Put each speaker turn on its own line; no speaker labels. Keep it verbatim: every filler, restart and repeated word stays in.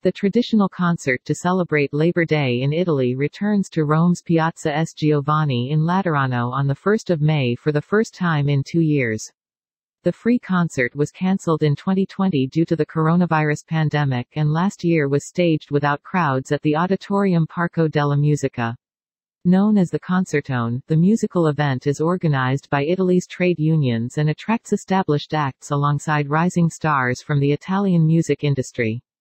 The traditional concert to celebrate Labor Day in Italy returns to Rome's Piazza S. Giovanni in Laterano on the first of May for the first time in two years. The free concert was cancelled in twenty twenty due to the coronavirus pandemic and last year was staged without crowds at the Auditorium Parco della Musica. Known as the Concertone, the musical event is organized by Italy's trade unions and attracts established acts alongside rising stars from the Italian music industry.